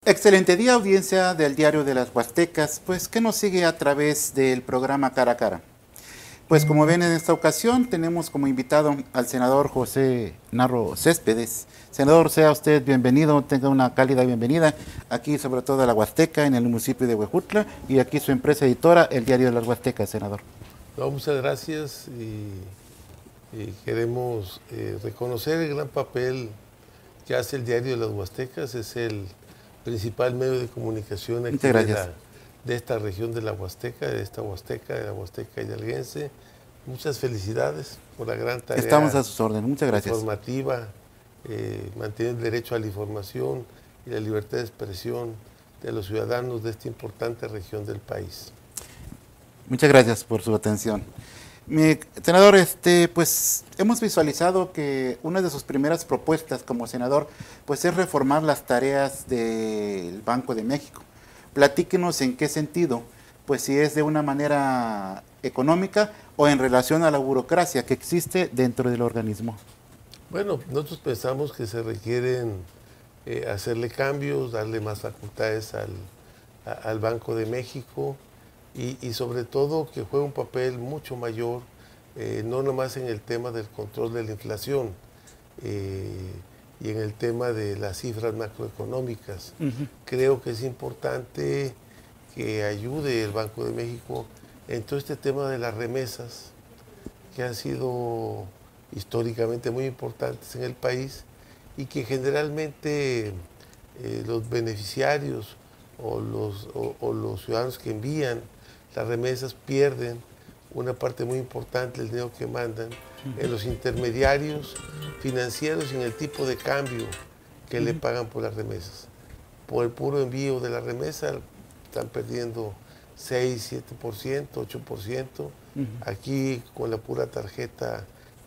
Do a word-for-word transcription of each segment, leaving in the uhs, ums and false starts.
Excelente día, audiencia del Diario de las Huastecas, pues que nos sigue a través del programa Cara a Cara. Pues como ven, en esta ocasión tenemos como invitado al senador José Narro Céspedes. Senador, sea usted bienvenido, tenga una cálida bienvenida aquí, sobre todo a la Huasteca, en el municipio de Huejutla, y aquí su empresa editora, el Diario de las Huastecas, senador. No, muchas gracias y, y queremos eh, reconocer el gran papel que hace el Diario de las Huastecas. Es el principal medio de comunicación aquí de, la, de esta región de la Huasteca, de esta Huasteca, de la Huasteca hidalguense. Muchas felicidades por la gran tarea. Estamos a sus órdenes, muchas gracias. Informativa, eh, mantener el derecho a la información y la libertad de expresión de los ciudadanos de esta importante región del país. Muchas gracias por su atención. Mi senador, este, pues hemos visualizado que una de sus primeras propuestas como senador pues es reformar las tareas del Banco de México. Platíquenos en qué sentido, pues si es de una manera económica o en relación a la burocracia que existe dentro del organismo. Bueno, nosotros pensamos que se requieren eh, hacerle cambios, darle más facultades al, a, al Banco de México. Y, y sobre todo que juega un papel mucho mayor, eh, no nomás en el tema del control de la inflación eh, y en el tema de las cifras macroeconómicas. Uh-huh. Creo que es importante que ayude el Banco de México en todo este tema de las remesas, que han sido históricamente muy importantes en el país y que generalmente eh, los beneficiarios o los, o, o los ciudadanos que envían las remesas pierden una parte muy importante del dinero que mandan uh-huh. en los intermediarios financieros y en el tipo de cambio que uh-huh. le pagan por las remesas. Por el puro envío de la remesa están perdiendo seis, siete por ciento, ocho por ciento. Uh-huh. Aquí con la pura tarjeta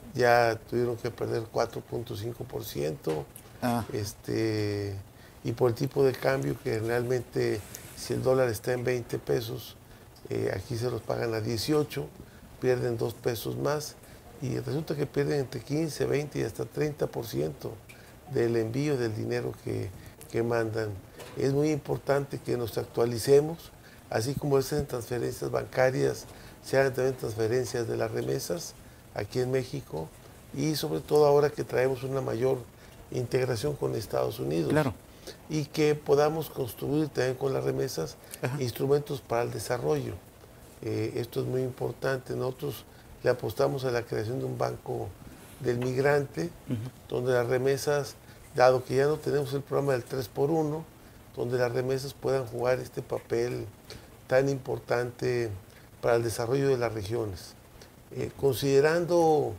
ya tuvieron que perder cuatro punto cinco por ciento. Ah. Este, y por el tipo de cambio que generalmente si el dólar está en veinte pesos, Eh, aquí se los pagan a dieciocho, pierden dos pesos más y resulta que pierden entre quince, veinte y hasta treinta por ciento del envío del dinero que, que mandan. Es muy importante que nos actualicemos, así como hacen transferencias bancarias, se hagan también transferencias de las remesas aquí en México y sobre todo ahora que traemos una mayor integración con Estados Unidos. Claro. Y que podamos construir también con las remesas Ajá. instrumentos para el desarrollo. Eh, esto es muy importante. Nosotros le apostamos a la creación de un banco del migrante, uh-huh. donde las remesas, dado que ya no tenemos el programa del tres por uno, donde las remesas puedan jugar este papel tan importante para el desarrollo de las regiones. Eh, considerando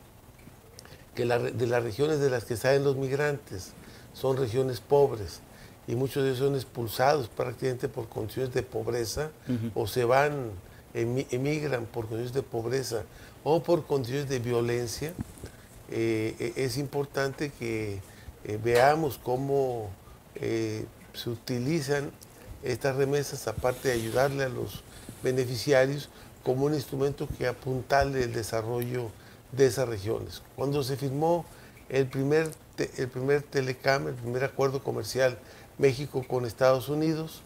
que la, de las regiones de las que salen los migrantes, son regiones pobres y muchos de ellos son expulsados prácticamente por condiciones de pobreza uh-huh. o se van, emigran por condiciones de pobreza o por condiciones de violencia. Eh, es importante que eh, veamos cómo eh, se utilizan estas remesas, aparte de ayudarle a los beneficiarios, como un instrumento que apuntale el desarrollo de esas regiones. Cuando se firmó el primer el primer Telecam, el primer acuerdo comercial México con Estados Unidos,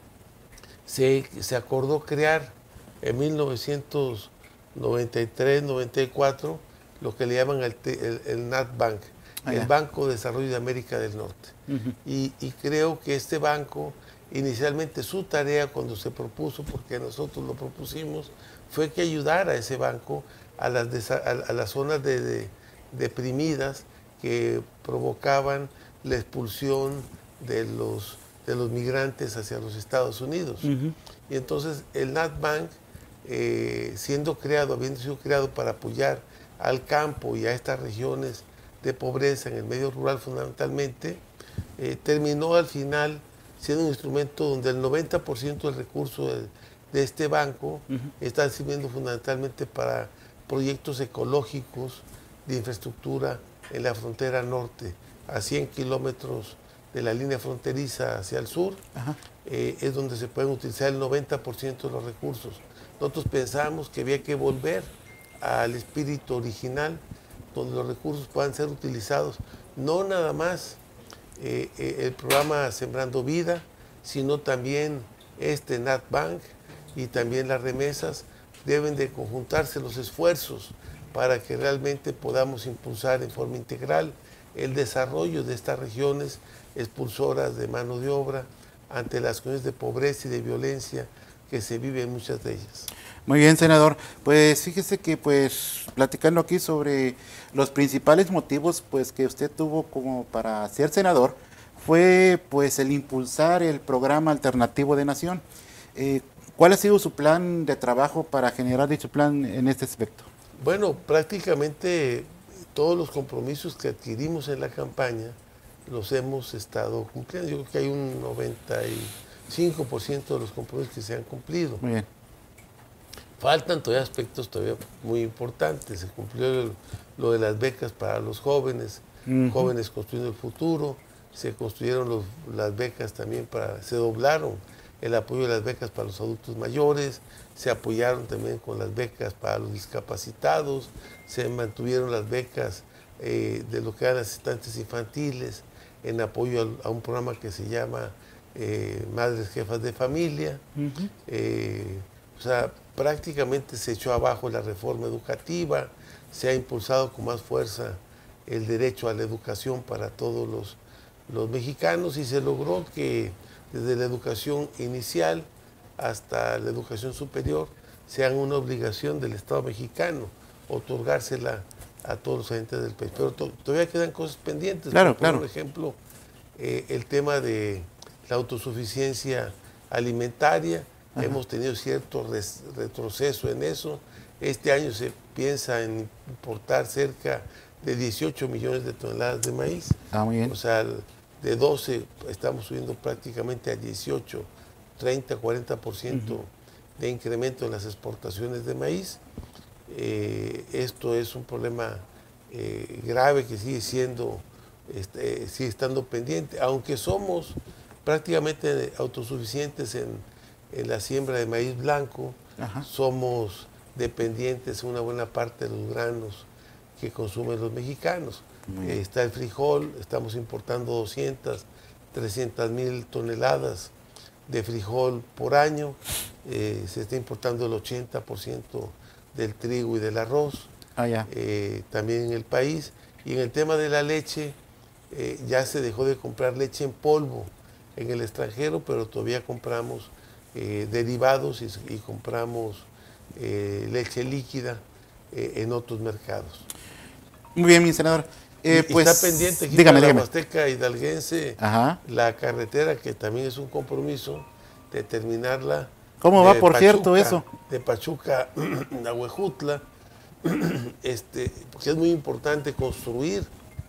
se, se acordó crear en mil novecientos noventa y tres noventa y cuatro lo que le llaman el, el, el NatBank, ah, el Banco de Desarrollo de América del Norte. Uh-huh. y, y creo que este banco, inicialmente su tarea cuando se propuso, porque nosotros lo propusimos, fue que ayudara a ese banco a las, a, a las zonas de, de, deprimidas que provocaban la expulsión de los, de los migrantes hacia los Estados Unidos. Uh-huh. Y entonces el NatBank, eh, siendo creado, habiendo sido creado para apoyar al campo y a estas regiones de pobreza en el medio rural fundamentalmente, eh, terminó al final siendo un instrumento donde el noventa por ciento del recurso de, de este banco uh-huh. está sirviendo fundamentalmente para proyectos ecológicos de infraestructura en la frontera norte, a cien kilómetros de la línea fronteriza hacia el sur, eh, es donde se pueden utilizar el noventa por ciento de los recursos. Nosotros pensamos que había que volver al espíritu original, donde los recursos puedan ser utilizados, no nada más eh, eh, el programa Sembrando Vida, sino también este NatBank y también las remesas. Deben de conjuntarse los esfuerzos para que realmente podamos impulsar en forma integral el desarrollo de estas regiones expulsoras de mano de obra ante las condiciones de pobreza y de violencia que se viven en muchas de ellas. Muy bien, senador. Pues fíjese que pues platicando aquí sobre los principales motivos pues que usted tuvo como para ser senador fue pues el impulsar el programa alternativo de Nación. Eh, ¿Cuál ha sido su plan de trabajo para generar dicho plan en este aspecto? Bueno, prácticamente todos los compromisos que adquirimos en la campaña los hemos estado cumpliendo. Yo creo que hay un noventa y cinco por ciento de los compromisos que se han cumplido. Muy bien. Faltan todavía aspectos todavía muy importantes. Se cumplió el, lo de las becas para los jóvenes, uh-huh. jóvenes construyendo el futuro. Se construyeron los, las becas también para, se doblaron el apoyo de las becas para los adultos mayores, se apoyaron también con las becas para los discapacitados, se mantuvieron las becas eh, de lo que eran asistentes infantiles en apoyo a, a un programa que se llama eh, Madres Jefas de Familia. Uh-huh. eh, o sea, prácticamente se echó abajo la reforma educativa, se ha impulsado con más fuerza el derecho a la educación para todos los, los mexicanos y se logró que desde la educación inicial hasta la educación superior sean una obligación del Estado mexicano otorgársela a todos los agentes del país. Pero to todavía quedan cosas pendientes. Claro, por, claro. Por ejemplo, eh, el tema de la autosuficiencia alimentaria. Ajá. Hemos tenido cierto retroceso en eso. Este año se piensa en importar cerca de dieciocho millones de toneladas de maíz. Ah, muy bien. O sea, de doce estamos subiendo prácticamente a dieciocho, treinta, cuarenta por ciento uh-huh. de incremento en las exportaciones de maíz. Eh, esto es un problema eh, grave que sigue siendo, este, sigue estando pendiente, aunque somos prácticamente autosuficientes en, en la siembra de maíz blanco. Ajá. Somos dependientes en una buena parte de los granos que consumen los mexicanos. Eh, está el frijol, estamos importando doscientas, trescientas mil toneladas de frijol por año, eh, se está importando el ochenta por ciento del trigo y del arroz, ah, ya. Eh, también en el país. Y en el tema de la leche, eh, ya se dejó de comprar leche en polvo en el extranjero, pero todavía compramos eh, derivados y, y compramos eh, leche líquida eh, en otros mercados. Muy bien, mi senador. Eh, y pues, está pendiente aquí dígame, para dígame. la Huasteca Hidalguense, Ajá. la carretera, que también es un compromiso de terminarla. ¿Cómo va, por Pachuca, cierto, eso? De Pachuca a Huejutla, este, porque es muy importante construir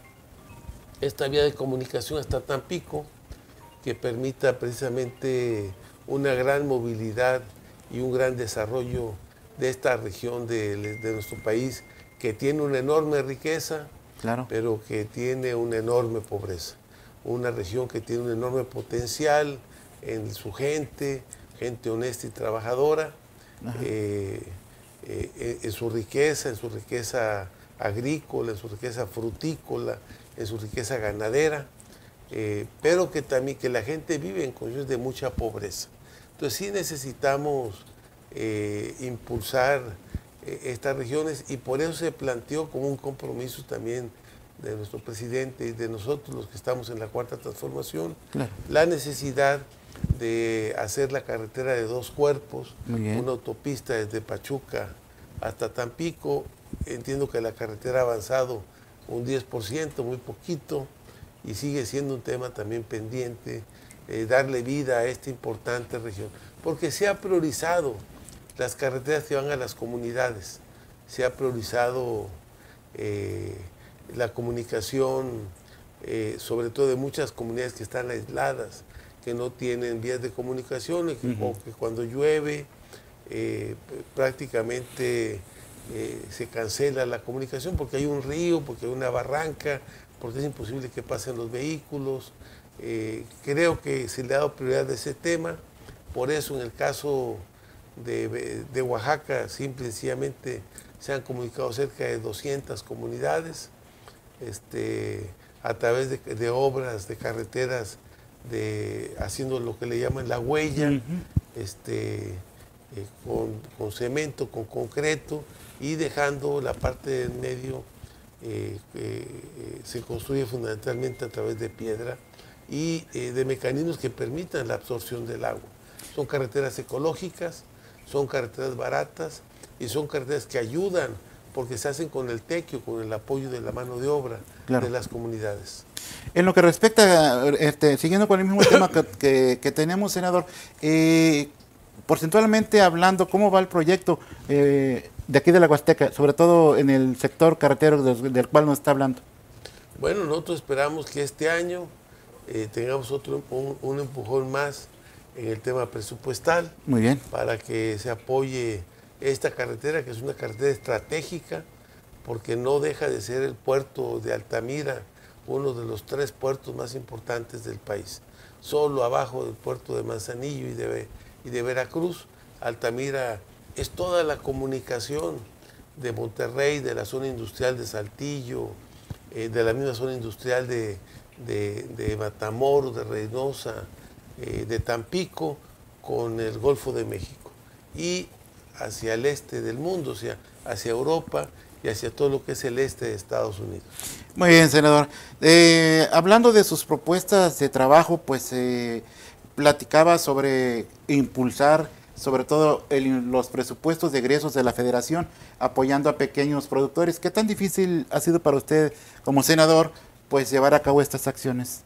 esta vía de comunicación hasta Tampico, que permita precisamente una gran movilidad y un gran desarrollo de esta región de, de nuestro país, que tiene una enorme riqueza, claro. pero que tiene una enorme pobreza. Una región que tiene un enorme potencial en su gente, gente honesta y trabajadora, eh, eh, en su riqueza, en su riqueza agrícola, en su riqueza frutícola, en su riqueza ganadera, eh, pero que también que la gente vive en condiciones de mucha pobreza. Entonces sí necesitamos eh, impulsar estas regiones y por eso se planteó como un compromiso también de nuestro presidente y de nosotros los que estamos en la Cuarta Transformación, claro. la necesidad de hacer la carretera de dos cuerpos, una autopista desde Pachuca hasta Tampico. Entiendo que la carretera ha avanzado un diez por ciento, muy poquito, y sigue siendo un tema también pendiente, eh, darle vida a esta importante región, porque se ha priorizado las carreteras que van a las comunidades, se ha priorizado eh, la comunicación, eh, sobre todo de muchas comunidades que están aisladas, que no tienen vías de comunicación, y que, uh-huh. o que cuando llueve eh, prácticamente eh, se cancela la comunicación porque hay un río, porque hay una barranca, porque es imposible que pasen los vehículos. Eh, creo que se le ha dado prioridad a ese tema, por eso en el caso De, de Oaxaca, simple y sencillamente se han comunicado cerca de doscientas comunidades, este, a través de, de obras, de carreteras, de haciendo lo que le llaman la huella, uh-huh. este, eh, con, con cemento, con concreto, y dejando la parte del medio, eh, eh, se construye fundamentalmente a través de piedra y eh, de mecanismos que permitan la absorción del agua. Son carreteras ecológicas, son carreteras baratas y son carreteras que ayudan porque se hacen con el tequio, con el apoyo de la mano de obra, claro, de las comunidades. En lo que respecta, este, siguiendo con el mismo tema que, que, que tenemos, senador, eh, porcentualmente hablando, ¿cómo va el proyecto eh, de aquí de la Huasteca, sobre todo en el sector carretero del, del cual nos está hablando? Bueno, nosotros esperamos que este año eh, tengamos otro un, un empujón más en el tema presupuestal. Muy bien. Para que se apoye esta carretera, que es una carretera estratégica, porque no deja de ser el puerto de Altamira, uno de los tres puertos más importantes del país. Solo abajo del puerto de Manzanillo y de, y de Veracruz, Altamira es toda la comunicación de Monterrey, de la zona industrial de Saltillo, eh, de la misma zona industrial de, de, de Matamoros, de Reynosa, eh, de Tampico, con el Golfo de México. Y hacia el este del mundo, o sea, hacia Europa y hacia todo lo que es el este de Estados Unidos. Muy bien, senador. Eh, hablando de sus propuestas de trabajo, pues eh, platicaba sobre impulsar sobre todo el, los presupuestos de egresos de la Federación, apoyando a pequeños productores. ¿Qué tan difícil ha sido para usted como senador pues llevar a cabo estas acciones?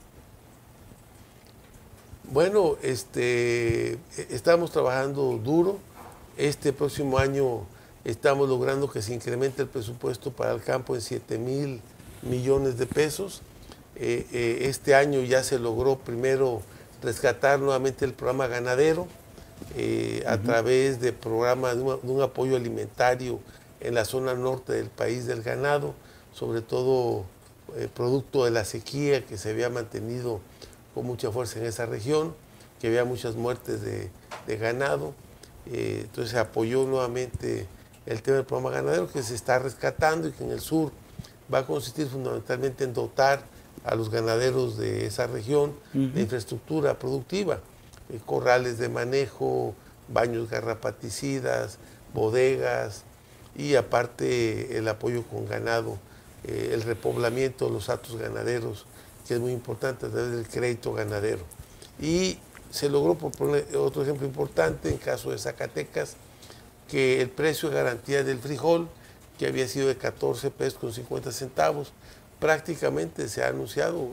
Bueno, este, estamos trabajando duro. Este próximo año estamos logrando que se incremente el presupuesto para el campo en siete mil millones de pesos. Eh, eh, este año ya se logró primero rescatar nuevamente el programa ganadero eh, uh-huh. a través de programa de, una, de un apoyo alimentario en la zona norte del país del ganado, sobre todo eh, producto de la sequía que se había mantenido con mucha fuerza en esa región, que había muchas muertes de, de ganado. Eh, entonces se apoyó nuevamente el tema del programa ganadero, que se está rescatando y que en el sur va a consistir fundamentalmente en dotar a los ganaderos de esa región uh-huh. de infraestructura productiva, eh, corrales de manejo, baños garrapaticidas, bodegas y aparte el apoyo con ganado, eh, el repoblamiento de los hatos ganaderos, que es muy importante a través del crédito ganadero. Y se logró, por poner otro ejemplo importante, en caso de Zacatecas, que el precio de garantía del frijol, que había sido de catorce pesos con cincuenta centavos, prácticamente se ha anunciado,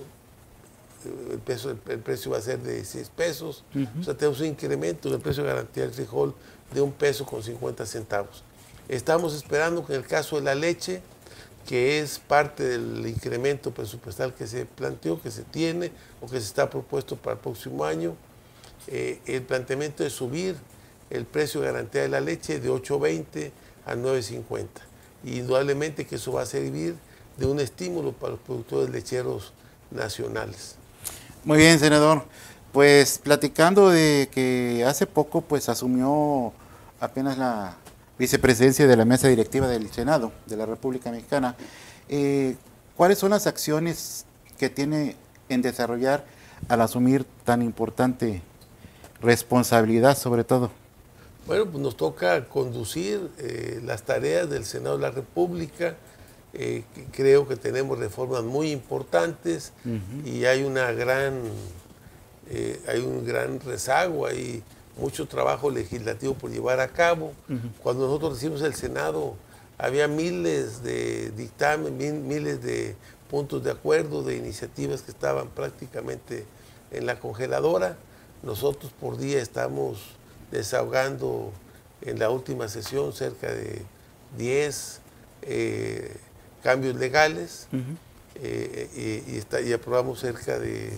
el, peso, el, el precio va a ser de dieciséis pesos, uh-huh. o sea, tenemos un incremento del precio de garantía del frijol de un peso con cincuenta centavos. Estamos esperando que en el caso de la leche, que es parte del incremento presupuestal que se planteó, que se tiene o que se está propuesto para el próximo año, eh, el planteamiento de subir el precio de garantía de la leche de ocho veinte a nueve cincuenta. Y indudablemente que eso va a servir de un estímulo para los productores lecheros nacionales. Muy bien, senador. Pues platicando de que hace poco pues asumió apenas la vicepresidencia de la mesa directiva del Senado de la República Mexicana, eh, ¿cuáles son las acciones que tiene en desarrollar al asumir tan importante responsabilidad sobre todo? Bueno, pues nos toca conducir eh, las tareas del Senado de la República. Eh, que creo que tenemos reformas muy importantes uh-huh. y hay una gran, eh, hay un gran rezago, hay mucho trabajo legislativo por llevar a cabo. Uh-huh. Cuando nosotros recibimos el Senado, había miles de dictámenes, mil, miles de puntos de acuerdo, de iniciativas que estaban prácticamente en la congeladora. Nosotros por día estamos desahogando en la última sesión cerca de diez eh, cambios legales uh-huh. eh, y, y, está, y aprobamos cerca de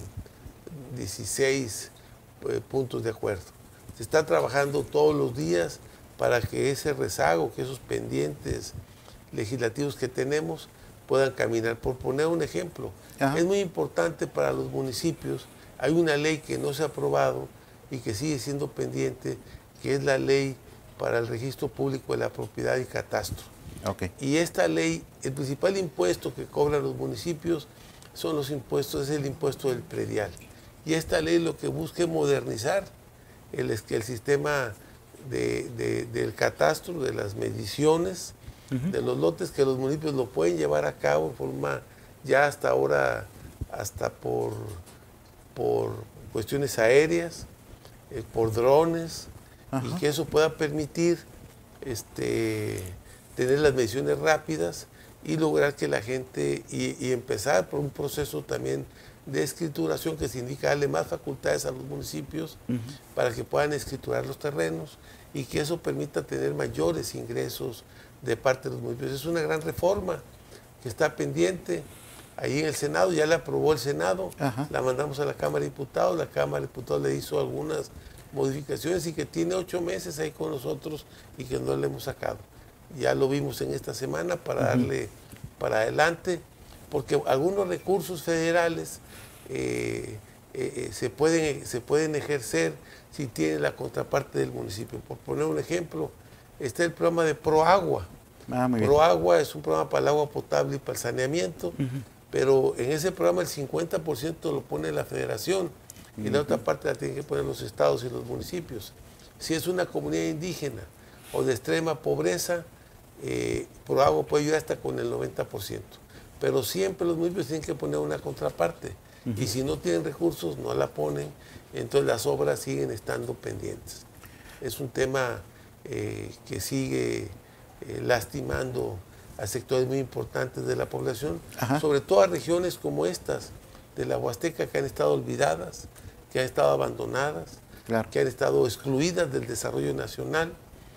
dieciséis eh, puntos de acuerdo. Se está trabajando todos los días para que ese rezago, que esos pendientes legislativos que tenemos puedan caminar. Por poner un ejemplo, uh-huh. es muy importante para los municipios, hay una ley que no se ha aprobado y que sigue siendo pendiente, que es la ley para el registro público de la propiedad y catastro. Okay. Y esta ley, el principal impuesto que cobran los municipios son los impuestos, es el impuesto del predial. Y esta ley lo que busca es modernizar el, el sistema de, de, del catastro, de las mediciones, uh-huh. de los lotes, que los municipios lo pueden llevar a cabo en forma ya hasta ahora, hasta por, por cuestiones aéreas, eh, por drones, uh-huh. y que eso pueda permitir este, tener las mediciones rápidas y lograr que la gente, y, y empezar por un proceso también de escrituración que significa darle más facultades a los municipios uh-huh. para que puedan escriturar los terrenos y que eso permita tener mayores ingresos de parte de los municipios. Es una gran reforma que está pendiente ahí en el Senado, ya la aprobó el Senado, uh-huh. la mandamos a la Cámara de Diputados, la Cámara de Diputados le hizo algunas modificaciones y que tiene ocho meses ahí con nosotros y que no le hemos sacado. Ya lo vimos en esta semana para uh-huh. darle para adelante, porque algunos recursos federales eh, eh, se, pueden, se pueden ejercer si tiene la contraparte del municipio. Por poner un ejemplo, está el programa de ProAgua. Ah, ProAgua es un programa para el agua potable y para el saneamiento, uh-huh. pero en ese programa el cincuenta por ciento lo pone la federación uh-huh. y la otra parte la tienen que poner los estados y los municipios. Si es una comunidad indígena o de extrema pobreza, eh, ProAgua puede ayudar hasta con el noventa por ciento. Pero siempre los municipios tienen que poner una contraparte. Uh-huh. Y si no tienen recursos, no la ponen, entonces las obras siguen estando pendientes. Es un tema eh, que sigue eh, lastimando a sectores muy importantes de la población, uh-huh. sobre todo a regiones como estas, de la Huasteca, que han estado olvidadas, que han estado abandonadas, claro. que han estado excluidas del desarrollo nacional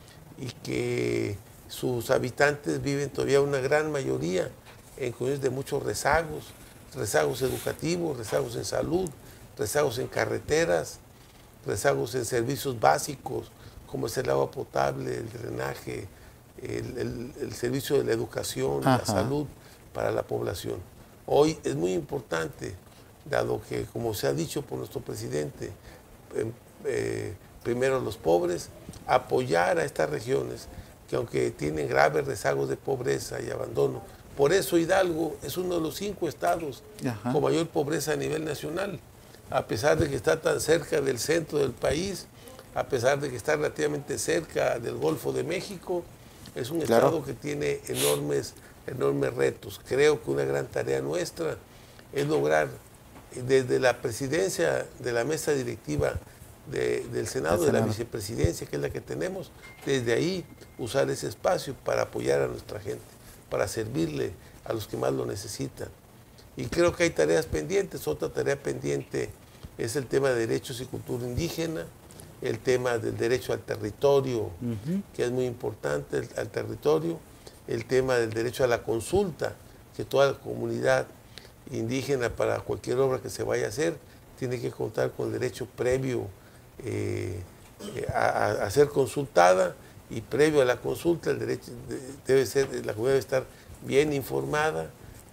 y que sus habitantes viven todavía una gran mayoría en condiciones de muchos rezagos, rezagos educativos, rezagos en salud, rezagos en carreteras, rezagos en servicios básicos, como es el agua potable, el drenaje, el, el, el servicio de la educación, Ajá. la salud para la población. Hoy es muy importante, dado que, como se ha dicho por nuestro presidente, eh, eh, primero los pobres, apoyar a estas regiones que aunque tienen graves rezagos de pobreza y abandono. Por eso Hidalgo es uno de los cinco estados Ajá. con mayor pobreza a nivel nacional, a pesar de que está tan cerca del centro del país, a pesar de que está relativamente cerca del Golfo de México, es un claro. estado que tiene enormes, enormes retos. Creo que una gran tarea nuestra es lograr, desde la presidencia de la mesa directiva de, del Senado, de la vicepresidencia, que es la que tenemos, desde ahí usar ese espacio para apoyar a nuestra gente, para servirle a los que más lo necesitan. Y creo que hay tareas pendientes. Otra tarea pendiente es el tema de derechos y cultura indígena, el tema del derecho al territorio, uh-huh. que es muy importante, el, al territorio, el tema del derecho a la consulta, que toda la comunidad indígena para cualquier obra que se vaya a hacer tiene que contar con el derecho previo eh, a, a ser consultada, y previo a la consulta el derecho debe ser, la comunidad debe estar bien informada,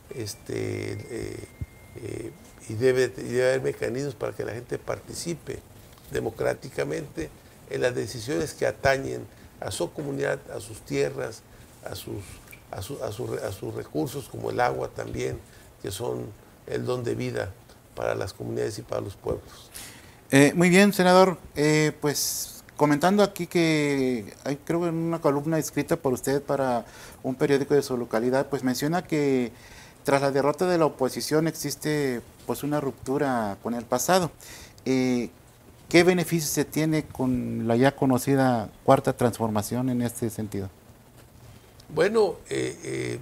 este, eh, eh, y debe, debe haber mecanismos para que la gente participe democráticamente en las decisiones que atañen a su comunidad, a sus tierras, a sus, a, su, a, su, a sus recursos como el agua también, que son el don de vida para las comunidades y para los pueblos. Eh, muy bien, senador. Eh, pues comentando aquí que hay, creo, en una columna escrita por usted para un periódico de su localidad, pues menciona que tras la derrota de la oposición existe pues una ruptura con el pasado. Eh, ¿Qué beneficios se tiene con la ya conocida Cuarta Transformación en este sentido? Bueno, eh, eh,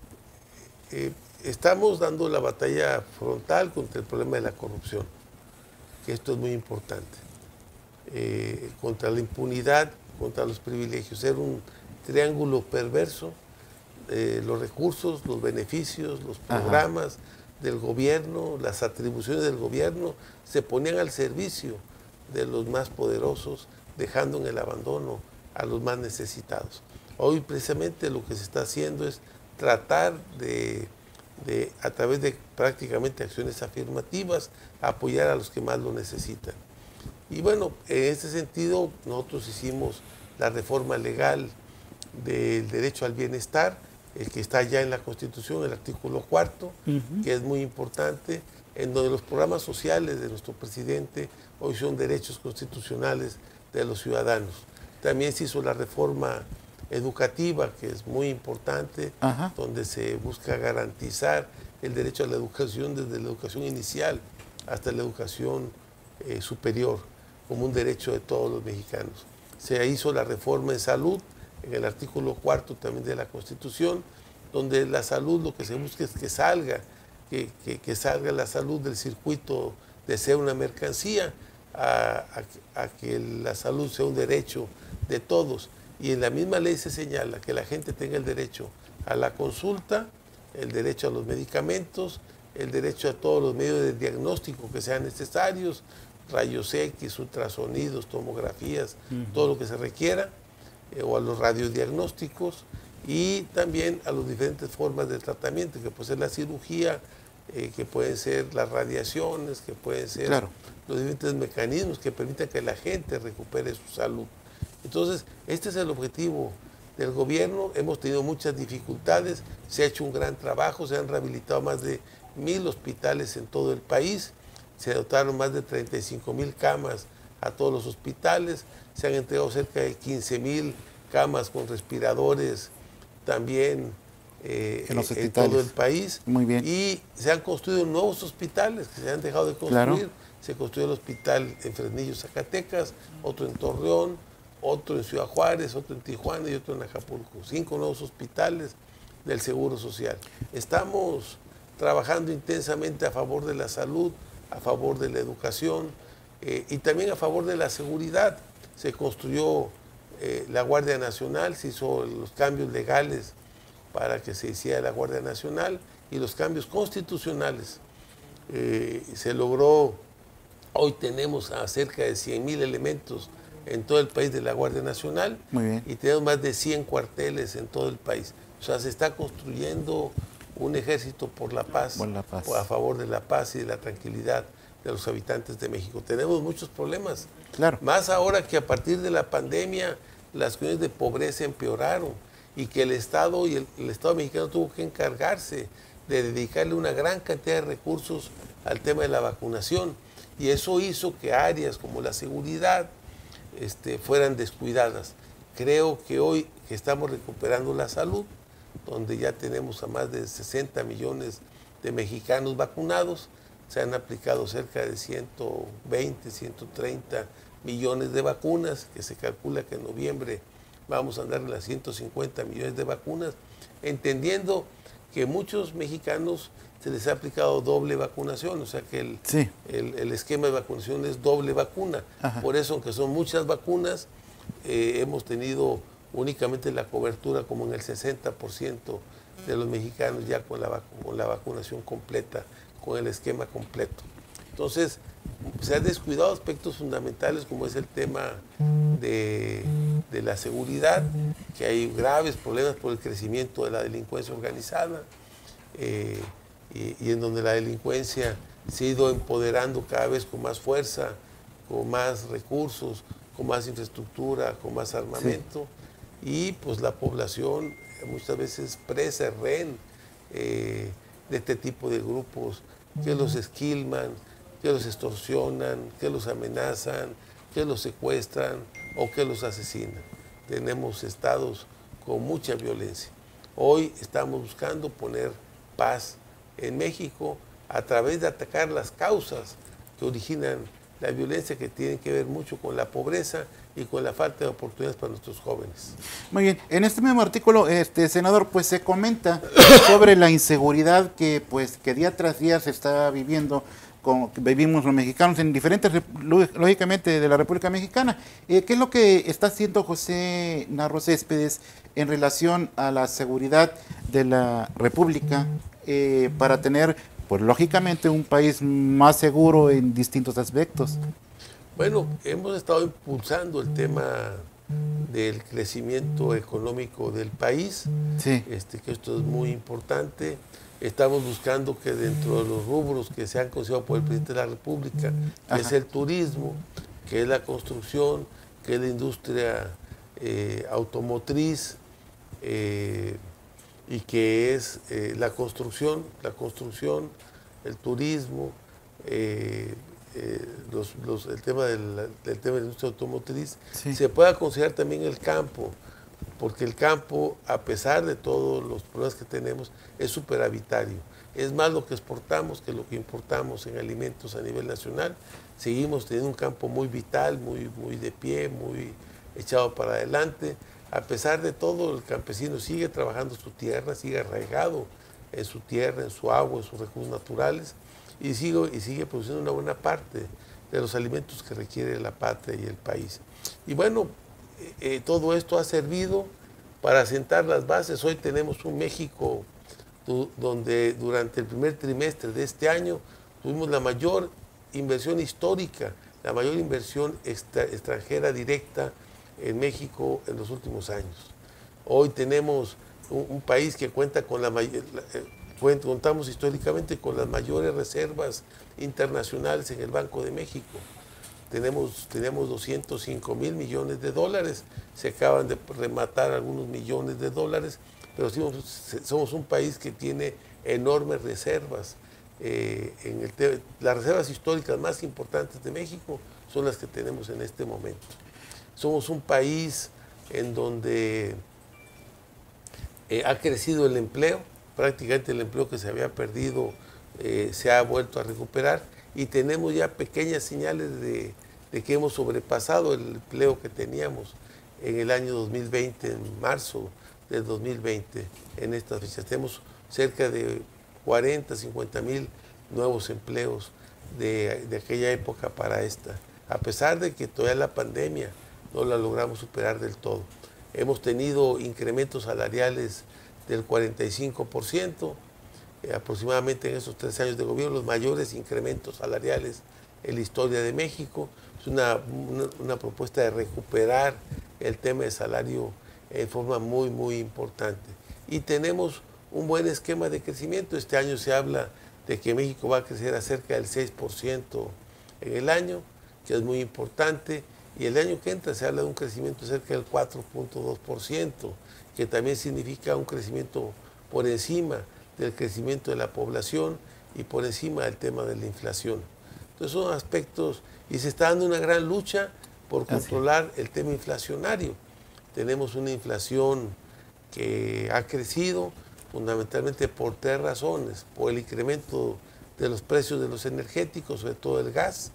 eh, estamos dando la batalla frontal contra el problema de la corrupción, que esto es muy importante. Eh, contra la impunidad, contra los privilegios. Era un triángulo perverso, eh, los recursos, los beneficios, los programas Ajá. del gobierno, las atribuciones del gobierno se ponían al servicio de los más poderosos, dejando en el abandono a los más necesitados. Hoy precisamente lo que se está haciendo es tratar de, de a través de prácticamente acciones afirmativas, apoyar a los que más lo necesitan. Y bueno, en ese sentido nosotros hicimos la reforma legal del derecho al bienestar, el que está ya en la Constitución, el artículo cuarto, uh-huh. que es muy importante, en donde los programas sociales de nuestro presidente hoy son derechos constitucionales de los ciudadanos. También se hizo la reforma educativa, que es muy importante, uh-huh. donde se busca garantizar el derecho a la educación desde la educación inicial hasta la educación eh, superior, como un derecho de todos los mexicanos. Se hizo la reforma en salud, en el artículo cuarto también de la Constitución, donde la salud lo que se busca es que salga, que, que, que salga la salud del circuito de ser una mercancía a, a, a que la salud sea un derecho de todos. Y en la misma ley se señala que la gente tenga el derecho a la consulta, el derecho a los medicamentos, el derecho a todos los medios de diagnóstico que sean necesarios, rayos X, ultrasonidos, tomografías, uh-huh. todo lo que se requiera, eh, o a los radiodiagnósticos, y también a las diferentes formas de tratamiento, que puede ser la cirugía, eh, que pueden ser las radiaciones, que pueden ser claro. los diferentes mecanismos que permitan que la gente recupere su salud. Entonces, este es el objetivo del gobierno. Hemos tenido muchas dificultades, se ha hecho un gran trabajo, se han rehabilitado más de mil hospitales en todo el país, se dotaron más de treinta y cinco mil camas a todos los hospitales, se han entregado cerca de quince mil camas con respiradores también eh, en, los en todo el país. Muy bien. Y se han construido nuevos hospitales que se han dejado de construir. Claro. Se construyó el hospital en Fresnillo, Zacatecas, otro en Torreón, otro en Ciudad Juárez, otro en Tijuana y otro en Acapulco. Cinco nuevos hospitales del Seguro Social. Estamos trabajando intensamente a favor de la salud, a favor de la educación eh, y también a favor de la seguridad. Se construyó eh, la Guardia Nacional, se hizo los cambios legales para que se hiciera la Guardia Nacional y los cambios constitucionales. Eh, se logró, hoy tenemos a cerca de cien mil elementos en todo el país de la Guardia Nacional. Muy bien. Y tenemos más de cien cuarteles en todo el país. O sea, se está construyendo un ejército por la paz, por la paz. a favor de la paz y de la tranquilidad de los habitantes de México. Tenemos muchos problemas, claro. más ahora que a partir de la pandemia las condiciones de pobreza empeoraron y que el Estado y el, el Estado mexicano tuvo que encargarse de dedicarle una gran cantidad de recursos al tema de la vacunación, y eso hizo que áreas como la seguridad este, fueran descuidadas. Creo que hoy que estamos recuperando la salud, donde ya tenemos a más de sesenta millones de mexicanos vacunados, se han aplicado cerca de ciento veinte, ciento treinta millones de vacunas, que se calcula que en noviembre vamos a andar en las ciento cincuenta millones de vacunas, entendiendo que muchos mexicanos se les ha aplicado doble vacunación, o sea que el, sí. el, el esquema de vacunación es doble vacuna. Ajá. Por eso, aunque son muchas vacunas, eh, hemos tenido únicamente la cobertura como en el sesenta por ciento de los mexicanos ya con la, con la vacunación completa, con el esquema completo. Entonces, se han descuidado aspectos fundamentales como es el tema de, de la seguridad, que hay graves problemas por el crecimiento de la delincuencia organizada, eh, y, y en donde la delincuencia se ha ido empoderando cada vez con más fuerza, con más recursos, con más infraestructura, con más armamento, sí. Y pues la población muchas veces presa, rehén eh, de este tipo de grupos que los esquilman, que los extorsionan, que los amenazan, que los secuestran o que los asesinan. Tenemos estados con mucha violencia. Hoy estamos buscando poner paz en México a través de atacar las causas que originan la violencia, que tienen que ver mucho con la pobreza y con la falta de oportunidades para nuestros jóvenes. Muy bien, en este mismo artículo, este senador, pues se comenta sobre la inseguridad que pues que día tras día se está viviendo, con, que vivimos los mexicanos en diferentes, lógicamente, de la República Mexicana. Eh, ¿Qué es lo que está haciendo José Narro Céspedes en relación a la seguridad de la República eh, para tener, pues lógicamente, un país más seguro en distintos aspectos? Bueno, hemos estado impulsando el tema del crecimiento económico del país, sí. este, que esto es muy importante. Estamos buscando que dentro de los rubros que se han considerado por el presidente de la República, que Ajá. es el turismo, que es la construcción, que es la industria eh, automotriz, eh, y que es eh, la construcción, la construcción, el turismo, eh, eh, los, los, el, tema del, del tema de la industria automotriz, sí. Se pueda considerar también el campo, porque el campo, a pesar de todos los problemas que tenemos, es superavitario. Es más lo que exportamos que lo que importamos en alimentos a nivel nacional. Seguimos teniendo un campo muy vital, muy, muy de pie, muy echado para adelante. A pesar de todo, el campesino sigue trabajando su tierra, sigue arraigado en su tierra, en su agua, en sus recursos naturales, y sigue, y sigue produciendo una buena parte de los alimentos que requiere la patria y el país. Y bueno, eh, todo esto ha servido para sentar las bases. Hoy tenemos un México donde durante el primer trimestre de este año tuvimos la mayor inversión histórica, la mayor inversión extra, extranjera directa en México en los últimos años. Hoy tenemos un, un país que cuenta con la mayor, contamos históricamente con las mayores reservas internacionales en el Banco de México. Tenemos, tenemos doscientos cinco mil millones de dólares, se acaban de rematar algunos millones de dólares, pero somos, somos un país que tiene enormes reservas. Eh, en el las reservas históricas más importantes de México son las que tenemos en este momento. Somos un país en donde eh, ha crecido el empleo, prácticamente el empleo que se había perdido eh, se ha vuelto a recuperar, y tenemos ya pequeñas señales de, de que hemos sobrepasado el empleo que teníamos en el año dos mil veinte, en marzo del dos mil veinte, en estas fechas. Tenemos cerca de cuarenta, cincuenta mil nuevos empleos de, de aquella época para esta, a pesar de que todavía la pandemia no la logramos superar del todo. Hemos tenido incrementos salariales del cuarenta y cinco por ciento, eh, aproximadamente en esos tres años de gobierno, los mayores incrementos salariales en la historia de México. Es una, una, una propuesta de recuperar el tema de salario en forma muy, muy importante. Y tenemos un buen esquema de crecimiento. Este año se habla de que México va a crecer a cerca del seis por ciento en el año, que es muy importante, y el año que entra se habla de un crecimiento cerca del cuatro punto dos por ciento, que también significa un crecimiento por encima del crecimiento de la población y por encima del tema de la inflación. Entonces son aspectos, y se está dando una gran lucha por controlar el tema inflacionario. Tenemos una inflación que ha crecido fundamentalmente por tres razones: por el incremento de los precios de los energéticos, sobre todo el gas,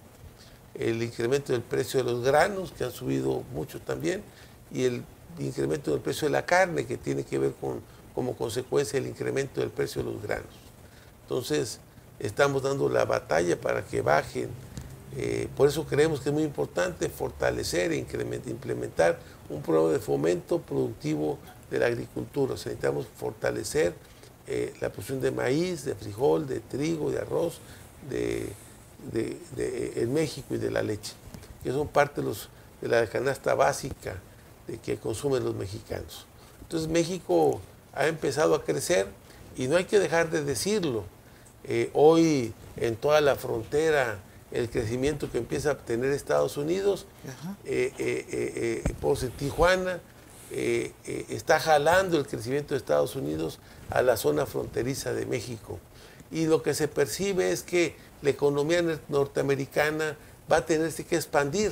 el incremento del precio de los granos, que han subido mucho también, y el incremento del precio de la carne, que tiene que ver con, como consecuencia, el incremento del precio de los granos. Entonces, estamos dando la batalla para que bajen. Eh, por eso creemos que es muy importante fortalecer e implementar un programa de fomento productivo de la agricultura. O sea, necesitamos fortalecer eh, la producción de maíz, de frijol, de trigo, de arroz, de, de, de, en México, y de la leche, que son parte de, los, de la canasta básica de que consumen los mexicanos. Entonces México ha empezado a crecer y no hay que dejar de decirlo. Eh, hoy en toda la frontera, el crecimiento que empieza a tener Estados Unidos, eh, eh, eh, eh, por Tijuana, eh, eh, está jalando el crecimiento de Estados Unidos a la zona fronteriza de México. Y lo que se percibe es que la economía norteamericana va a tenerse que expandir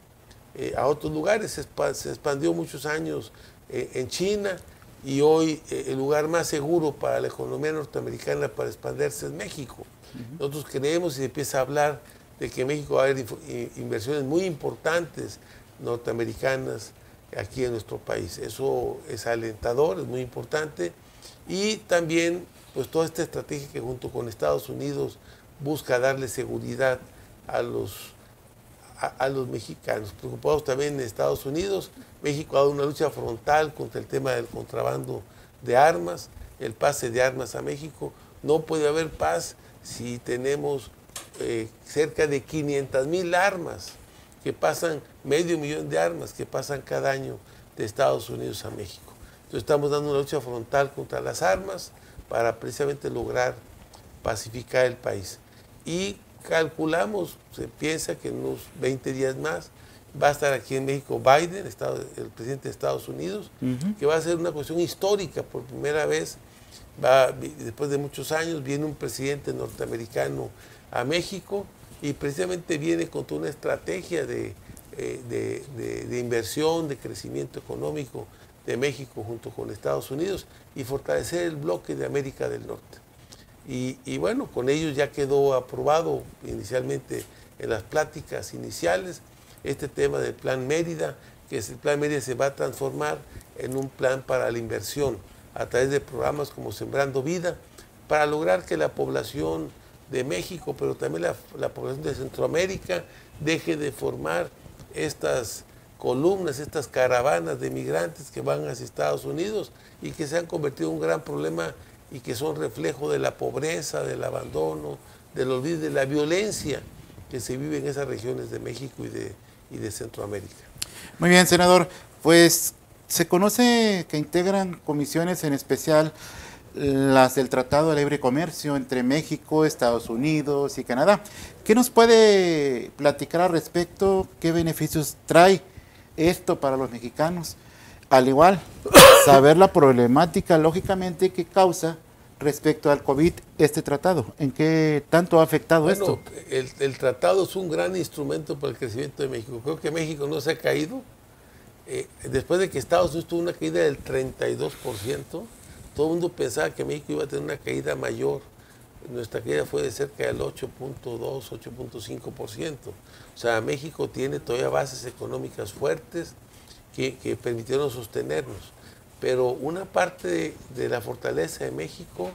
eh, a otros lugares. Se, se expandió muchos años eh, en China, y hoy eh, el lugar más seguro para la economía norteamericana para expandirse es México. Uh-huh. Nosotros creemos, y se empieza a hablar de que en México va a haber inversiones muy importantes norteamericanas aquí en nuestro país. Eso es alentador, es muy importante. Y también, pues, toda esta estrategia que junto con Estados Unidos busca darle seguridad a los, a, a los mexicanos. Preocupados también en Estados Unidos, México ha dado una lucha frontal contra el tema del contrabando de armas, el pase de armas a México. No puede haber paz si tenemos eh, cerca de quinientas mil armas que pasan, medio millón de armas que pasan cada año de Estados Unidos a México. Entonces estamos dando una lucha frontal contra las armas para precisamente lograr pacificar el país. Y calculamos, se piensa que en unos veinte días más va a estar aquí en México Biden, Estado, el presidente de Estados Unidos, uh-huh. que va a ser una cuestión histórica. Por primera vez va, después de muchos años, viene un presidente norteamericano a México y precisamente viene con toda una estrategia de, eh, de, de, de inversión, de crecimiento económico de México junto con Estados Unidos y fortalecer el bloque de América del Norte. Y, y bueno, con ellos ya quedó aprobado inicialmente en las pláticas iniciales este tema del Plan Mérida, que es el Plan Mérida se va a transformar en un plan para la inversión a través de programas como Sembrando Vida, para lograr que la población de México, pero también la, la población de Centroamérica, deje de formar estas columnas, estas caravanas de migrantes que van hacia Estados Unidos y que se han convertido en un gran problema y que son reflejo de la pobreza, del abandono, del olvido, de la violencia que se vive en esas regiones de México y de, y de Centroamérica. Muy bien, senador. Pues se conoce que integran comisiones, en especial las del Tratado de Libre Comercio entre México, Estados Unidos y Canadá. ¿Qué nos puede platicar al respecto? ¿Qué beneficios trae esto para los mexicanos? Al igual, saber la problemática, lógicamente, que causa respecto al COVID este tratado. ¿En qué tanto ha afectado bueno, esto? El, el tratado es un gran instrumento para el crecimiento de México. Creo que México no se ha caído. Eh, después de que Estados Unidos tuvo una caída del treinta y dos por ciento, todo el mundo pensaba que México iba a tener una caída mayor. Nuestra caída fue de cerca del ocho punto dos, ocho punto cinco por ciento. O sea, México tiene todavía bases económicas fuertes que, que permitieron sostenernos. Pero una parte de, de la fortaleza de México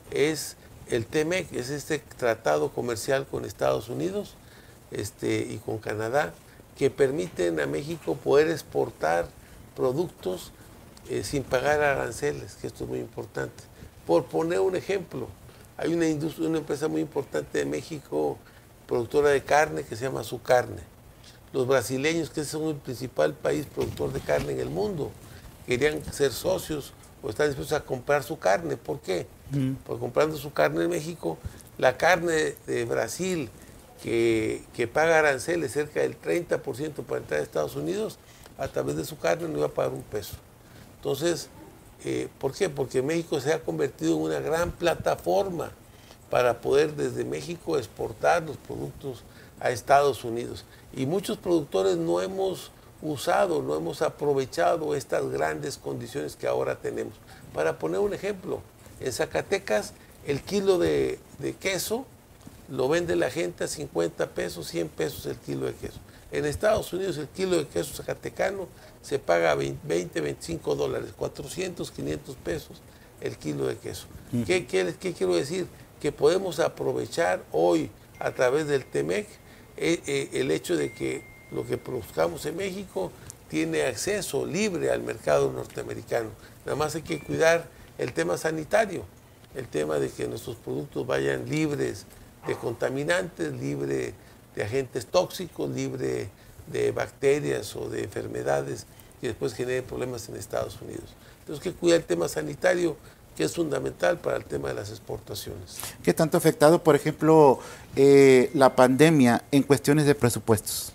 es el T M E C, es este tratado comercial con Estados Unidos este, y con Canadá, que permiten a México poder exportar productos eh, sin pagar aranceles, que esto es muy importante. Por poner un ejemplo, hay una industria, una empresa muy importante de México, productora de carne, que se llama Su Carne. Los brasileños, que son el principal país productor de carne en el mundo, querían ser socios o están dispuestos a comprar su carne. ¿Por qué? Mm. Porque comprando su carne en México, la carne de Brasil, que, que paga aranceles cerca del treinta por ciento para entrar a Estados Unidos, a través de su carne no iba a pagar un peso. Entonces, eh, ¿por qué? Porque México se ha convertido en una gran plataforma para poder desde México exportar los productos a Estados Unidos. Y muchos productores no hemos usado, no hemos aprovechado estas grandes condiciones que ahora tenemos. Para poner un ejemplo, en Zacatecas el kilo de, de queso lo vende la gente a cincuenta pesos, cien pesos el kilo de queso. En Estados Unidos el kilo de queso zacatecano se paga veinte, veinticinco dólares, cuatrocientos, quinientos pesos el kilo de queso. Uh-huh. ¿Qué, qué, ¿Qué quiero decir? Que podemos aprovechar hoy a través del T M E C eh, eh, el hecho de que lo que produzcamos en México tiene acceso libre al mercado norteamericano. Nada más hay que cuidar el tema sanitario, el tema de que nuestros productos vayan libres de contaminantes, libre de agentes tóxicos, libre de bacterias o de enfermedades que después generen problemas en Estados Unidos. Entonces hay que cuidar el tema sanitario, que es fundamental para el tema de las exportaciones. ¿Qué tanto ha afectado, por ejemplo, eh, la pandemia en cuestiones de presupuestos?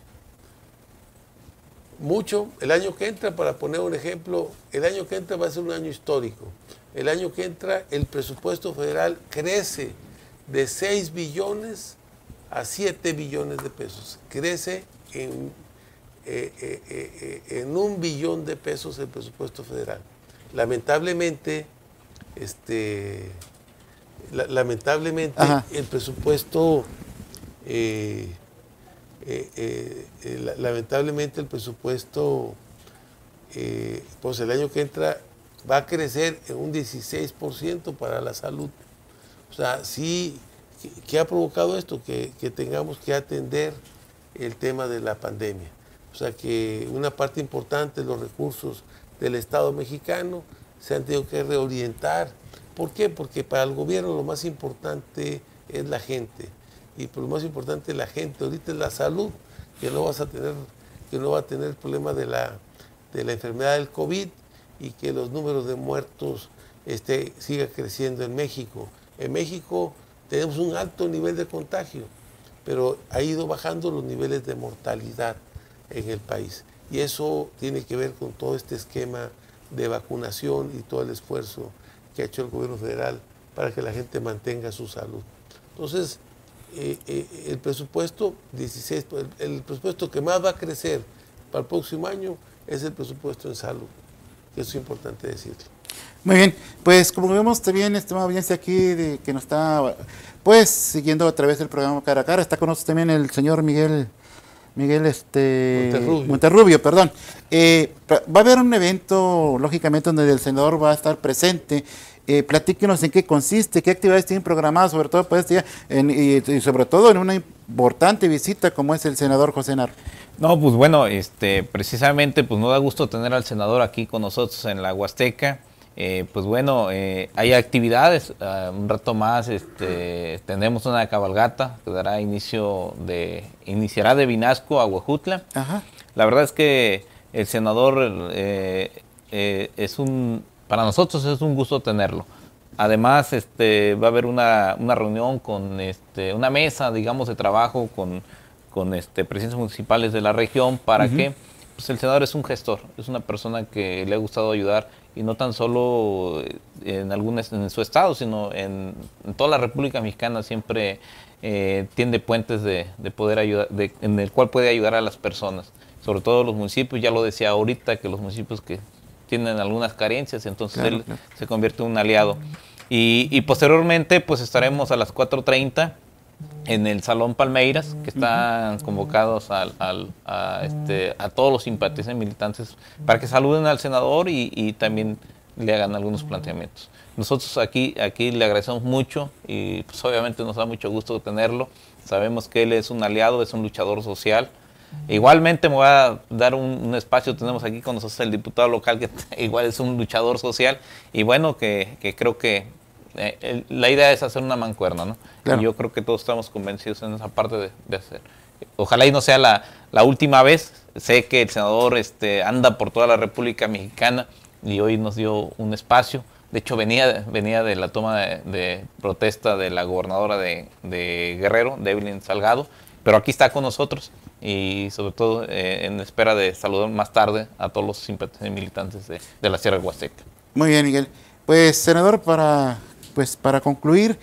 Mucho. El año que entra, para poner un ejemplo, el año que entra va a ser un año histórico. El año que entra el presupuesto federal crece de seis billones a siete billones de pesos. Crece en, eh, eh, eh, en un billón de pesos el presupuesto federal. Lamentablemente, este, la, lamentablemente Ajá. el presupuesto... Eh, Eh, eh, eh, la, lamentablemente el presupuesto eh, pues el año que entra va a crecer en un dieciséis por ciento para la salud. O sea, sí, ¿qué ha provocado esto? Que, que tengamos que atender el tema de la pandemia. O sea, que una parte importante de los recursos del Estado mexicano se han tenido que reorientar. ¿Por qué? Porque para el gobierno lo más importante es la gente. Y por lo más importante la gente ahorita es la salud, que no vas a tener, que no va a tener el problema de la, de la enfermedad del COVID y que los números de muertos este, siga creciendo en México. En México tenemos un alto nivel de contagio, pero ha ido bajando los niveles de mortalidad en el país. Y eso tiene que ver con todo este esquema de vacunación y todo el esfuerzo que ha hecho el gobierno federal para que la gente mantenga su salud. Entonces, eh, eh, el presupuesto dieciséis, el, el presupuesto que más va a crecer para el próximo año es el presupuesto en salud. Eso es importante decirlo. Muy bien, pues como vemos también, estimada audiencia aquí de, que nos está pues siguiendo a través del programa Cara a Cara, está con nosotros también el señor Miguel Miguel este Monterrubio, Monterrubio perdón. Eh, va a haber un evento, lógicamente, donde el senador va a estar presente. Eh, platíquenos en qué consiste, qué actividades tienen programadas, sobre todo para este día, en, y, y sobre todo en una importante visita como es el senador José Narro. No, pues bueno, este, precisamente pues nos da gusto tener al senador aquí con nosotros en la Huasteca. Eh, pues bueno, eh, hay actividades, uh, un rato más este, tendremos una cabalgata que dará inicio de, iniciará de Vinasco a Huejutla. Ajá. La verdad es que el senador eh, eh, es un, para nosotros es un gusto tenerlo. Además, este, va a haber una, una reunión con este, una mesa, digamos, de trabajo con, con este, presidentes municipales de la región para uh-huh. que pues, el senador es un gestor, es una persona que le ha gustado ayudar, y no tan solo en algunas en su estado, sino en, en toda la República Mexicana siempre eh, tiende puentes de, de poder ayudar, de, en el cual puede ayudar a las personas, sobre todo los municipios. Ya lo decía ahorita, que los municipios que tienen algunas carencias, entonces claro, él claro. se convierte en un aliado. Y, y posteriormente pues estaremos a las cuatro treinta en el Salón Palmeiras, que están convocados al, al, a, este, a todos los simpatizantes militantes para que saluden al senador y, y también le hagan algunos planteamientos. Nosotros aquí, aquí le agradecemos mucho y pues obviamente nos da mucho gusto tenerlo. Sabemos que él es un aliado, es un luchador social. Igualmente me voy a dar un, un espacio, tenemos aquí con nosotros el diputado local que igual es un luchador social y bueno, que, que creo que Eh, el, la idea es hacer una mancuerna, ¿no? Claro. Y yo creo que todos estamos convencidos en esa parte de, de hacer. Ojalá y no sea la, la última vez. Sé que el senador este, anda por toda la República Mexicana y hoy nos dio un espacio. De hecho, venía, venía de la toma de, de protesta de la gobernadora de, de Guerrero, de Evelyn Salgado, pero aquí está con nosotros y sobre todo eh, en espera de saludar más tarde a todos los simpatizantes militantes de, de la Sierra Huasteca. Muy bien, Miguel. Pues, senador, para... Pues para concluir,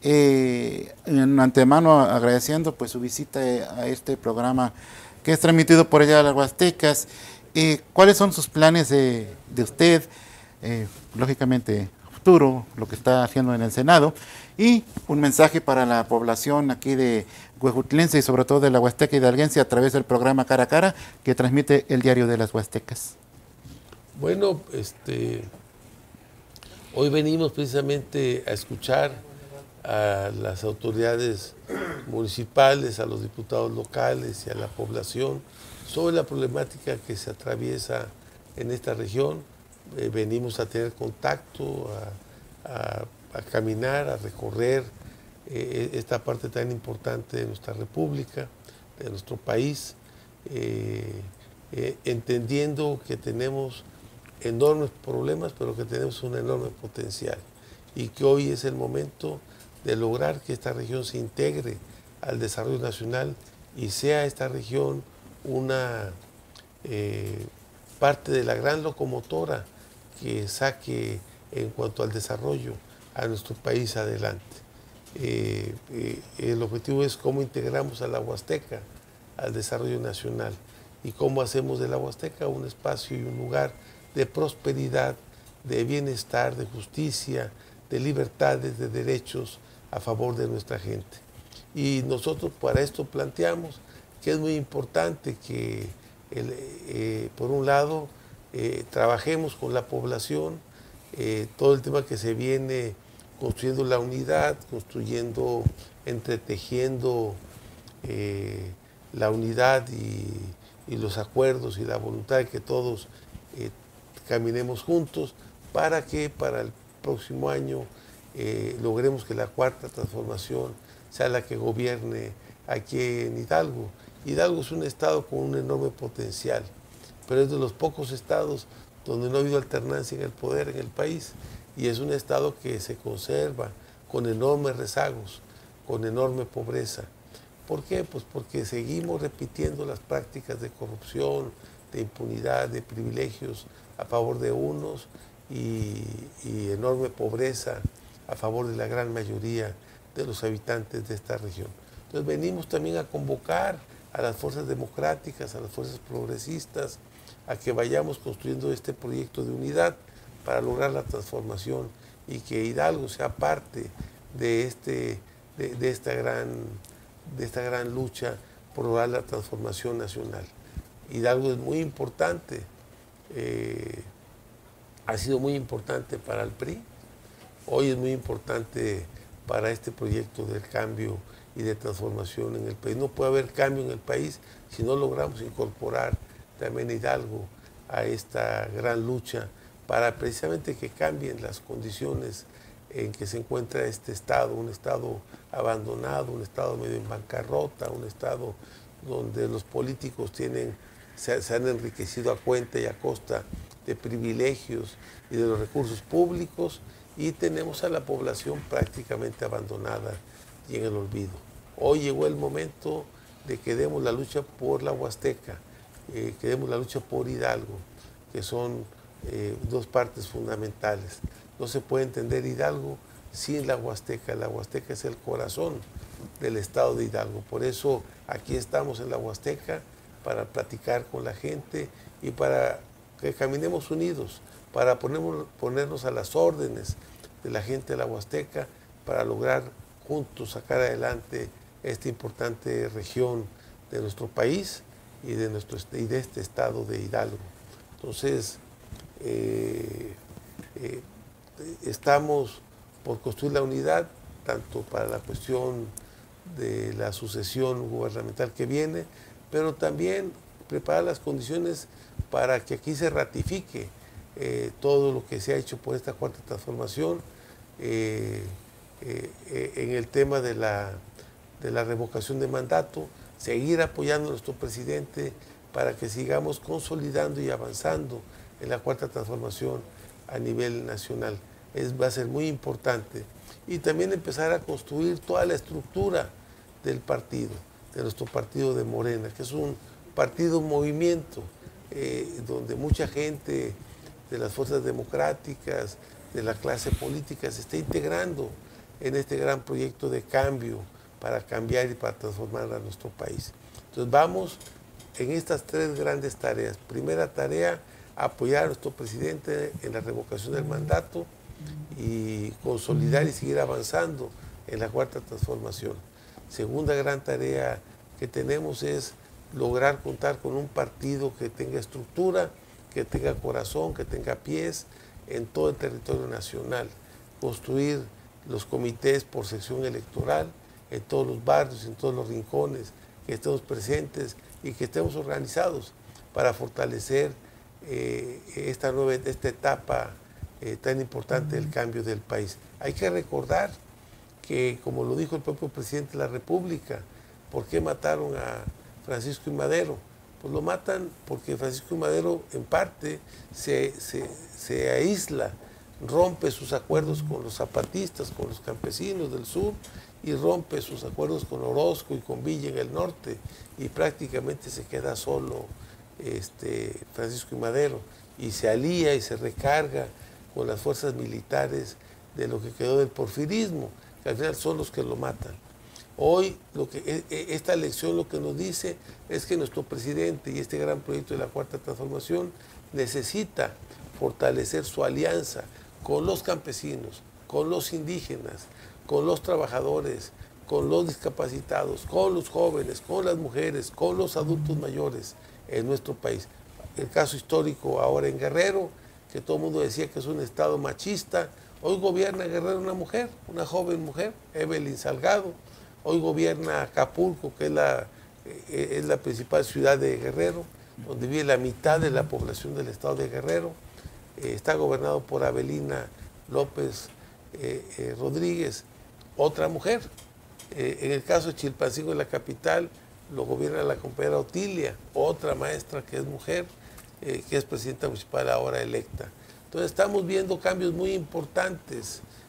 eh, en antemano agradeciendo pues su visita a este programa que es transmitido por allá a las Huastecas, eh, ¿cuáles son sus planes de, de usted, eh, lógicamente futuro, lo que está haciendo en el Senado, y un mensaje para la población aquí de huejutlense y sobre todo de la Huasteca hidalguense a través del programa Cara a Cara que transmite el Diario de las Huastecas? Bueno, este... hoy venimos precisamente a escuchar a las autoridades municipales, a los diputados locales y a la población sobre la problemática que se atraviesa en esta región. Eh, venimos a tener contacto, a, a, a caminar, a recorrer eh, esta parte tan importante de nuestra república, de nuestro país, eh, eh, entendiendo que tenemos enormes problemas, pero que tenemos un enorme potencial y que hoy es el momento de lograr que esta región se integre al desarrollo nacional y sea esta región una eh, parte de la gran locomotora que saque en cuanto al desarrollo a nuestro país adelante. Eh, eh, el objetivo es cómo integramos a la Huasteca al desarrollo nacional y cómo hacemos de la Huasteca un espacio y un lugar de prosperidad, de bienestar, de justicia, de libertades, de derechos a favor de nuestra gente. Y nosotros para esto planteamos que es muy importante que, el, eh, por un lado, eh, trabajemos con la población, eh, todo el tema que se viene construyendo la unidad, construyendo, entretejiendo eh, la unidad y, y los acuerdos y la voluntad de que todos eh, caminemos juntos para que para el próximo año eh, logremos que la cuarta transformación sea la que gobierne aquí en Hidalgo. Hidalgo es un estado con un enorme potencial, pero es de los pocos estados donde no ha habido alternancia en el poder en el país y es un estado que se conserva con enormes rezagos, con enorme pobreza. ¿Por qué? Pues porque seguimos repitiendo las prácticas de corrupción, de impunidad, de privilegios a favor de unos y, y enorme pobreza a favor de la gran mayoría de los habitantes de esta región. Entonces venimos también a convocar a las fuerzas democráticas, a las fuerzas progresistas, a que vayamos construyendo este proyecto de unidad para lograr la transformación y que Hidalgo sea parte de, este, de, de, esta, gran, de esta gran lucha por lograr la transformación nacional. Hidalgo es muy importante, eh, ha sido muy importante para el P R I, hoy es muy importante para este proyecto del cambio y de transformación en el país. No puede haber cambio en el país si no logramos incorporar también a Hidalgo a esta gran lucha para precisamente que cambien las condiciones en que se encuentra este estado, un estado abandonado, un estado medio en bancarrota, un estado donde los políticos tienen, se, se han enriquecido a cuenta y a costa de privilegios y de los recursos públicos, y tenemos a la población prácticamente abandonada y en el olvido. Hoy llegó el momento de que demos la lucha por la Huasteca, eh, que demos la lucha por Hidalgo, que son eh, dos partes fundamentales. No se puede entender Hidalgo sin la Huasteca. La Huasteca es el corazón del estado de Hidalgo. Por eso aquí estamos en la Huasteca para platicar con la gente y para que caminemos unidos, para ponernos, ponernos a las órdenes de la gente de la Huasteca para lograr juntos sacar adelante esta importante región de nuestro país y de, nuestro, y de este estado de Hidalgo. Entonces, eh, eh, estamos por construir la unidad, tanto para la cuestión de la sucesión gubernamental que viene, pero también preparar las condiciones para que aquí se ratifique eh, todo lo que se ha hecho por esta cuarta transformación, eh, eh, eh, en el tema de la, de la revocación de mandato, seguir apoyando a nuestro presidente para que sigamos consolidando y avanzando en la cuarta transformación a nivel nacional. Es, va a ser muy importante. Y también empezar a construir toda la estructura del partido, de nuestro partido de Morena, que es un partido movimiento, eh, donde mucha gente de las fuerzas democráticas, de la clase política, se está integrando en este gran proyecto de cambio para cambiar y para transformar a nuestro país. Entonces vamos en estas tres grandes tareas. Primera tarea, apoyar a nuestro presidente en la revocación del mandato y consolidar y seguir avanzando en la cuarta transformación. Segunda gran tarea que tenemos es lograr contar con un partido que tenga estructura, que tenga corazón, que tenga pies en todo el territorio nacional. Construir los comités por sección electoral en todos los barrios, en todos los rincones, que estemos presentes y que estemos organizados para fortalecer eh, esta nueva esta etapa eh, tan importante del cambio del país. Hay que recordar que, como lo dijo el propio presidente de la República, ¿por qué mataron a Francisco I. Madero? Pues lo matan porque Francisco I. Madero en parte se, se, se aísla, rompe sus acuerdos con los zapatistas, con los campesinos del sur, y rompe sus acuerdos con Orozco y con Villa en el norte, y prácticamente se queda solo este, Francisco I. Madero, y se alía y se recarga con las fuerzas militares de lo que quedó del porfirismo, que al final son los que lo matan. Hoy lo que, esta elección lo que nos dice es que nuestro presidente y este gran proyecto de la Cuarta Transformación necesita fortalecer su alianza con los campesinos, con los indígenas, con los trabajadores, con los discapacitados, con los jóvenes, con las mujeres, con los adultos mayores en nuestro país. El caso histórico ahora en Guerrero, que todo el mundo decía que es un estado machista, hoy gobierna Guerrero una mujer, una joven mujer, Evelyn Salgado. Hoy gobierna Acapulco, que es la, es la principal ciudad de Guerrero, donde vive la mitad de la población del estado de Guerrero. Eh, está gobernado por Avelina López eh, eh, Rodríguez, otra mujer. Eh, en el caso de Chilpancingo, en la capital, lo gobierna la compañera Otilia, otra maestra que es mujer, eh, que es presidenta municipal ahora electa. Entonces estamos viendo cambios muy importantes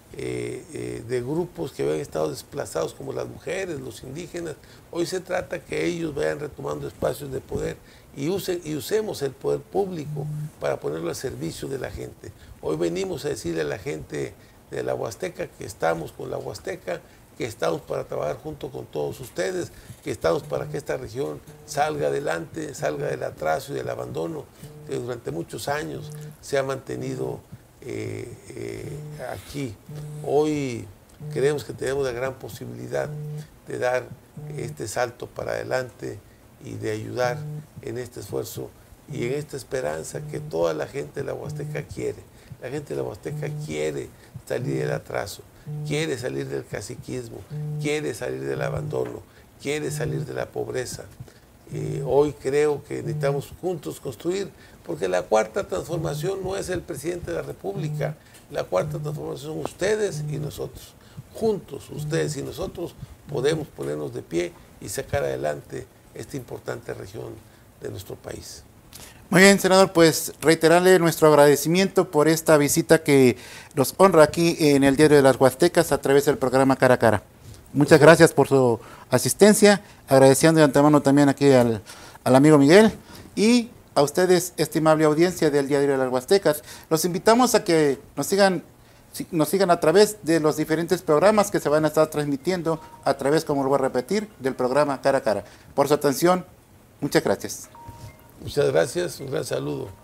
eh, eh, de grupos que habían estado desplazados, como las mujeres, los indígenas. Hoy se trata que ellos vayan retomando espacios de poder y, use, y usemos el poder público para ponerlo al servicio de la gente. Hoy venimos a decirle a la gente de la Huasteca que estamos con la Huasteca, que estamos para trabajar junto con todos ustedes, que estamos para que esta región salga adelante, salga del atraso y del abandono que durante muchos años se ha mantenido eh, eh, aquí. Hoy creemos que tenemos la gran posibilidad de dar este salto para adelante y de ayudar en este esfuerzo y en esta esperanza que toda la gente de la Huasteca quiere. La gente de la Huasteca quiere salir del atraso, quiere salir del caciquismo, quiere salir del abandono, quiere salir de la pobreza. Eh, hoy creo que necesitamos juntos construir, porque la cuarta transformación no es el presidente de la República, la cuarta transformación son ustedes y nosotros. Juntos, ustedes y nosotros, podemos ponernos de pie y sacar adelante esta importante región de nuestro país. Muy bien, senador, pues reiterarle nuestro agradecimiento por esta visita que nos honra aquí en el Diario de las Huastecas a través del programa Cara a Cara. Muchas gracias por su asistencia, agradeciendo de antemano también aquí al, al amigo Miguel y a ustedes, estimable audiencia del Diario de las Huastecas. Los invitamos a que nos sigan, nos sigan a través de los diferentes programas que se van a estar transmitiendo a través, como lo voy a repetir, del programa Cara a Cara. Por su atención, muchas gracias. Muchas gracias, un gran saludo.